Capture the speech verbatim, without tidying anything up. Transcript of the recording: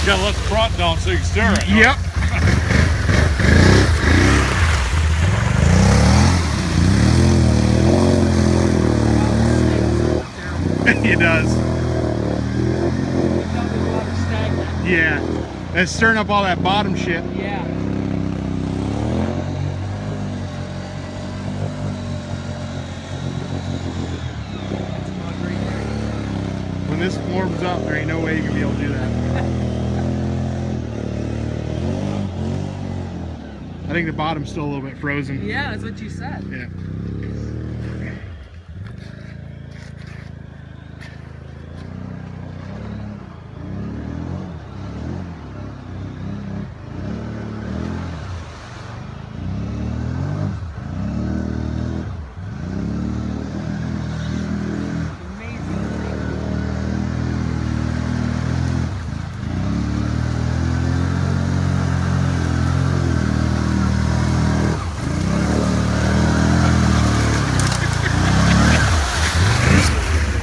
gotta let the front down so you can steer it. Yep. It does. Yeah. It's stirring up all that bottom shit. Yeah. When this warms up, there ain't no way you can be able to do that. I think the bottom's still a little bit frozen. Yeah, that's what you said. Yeah.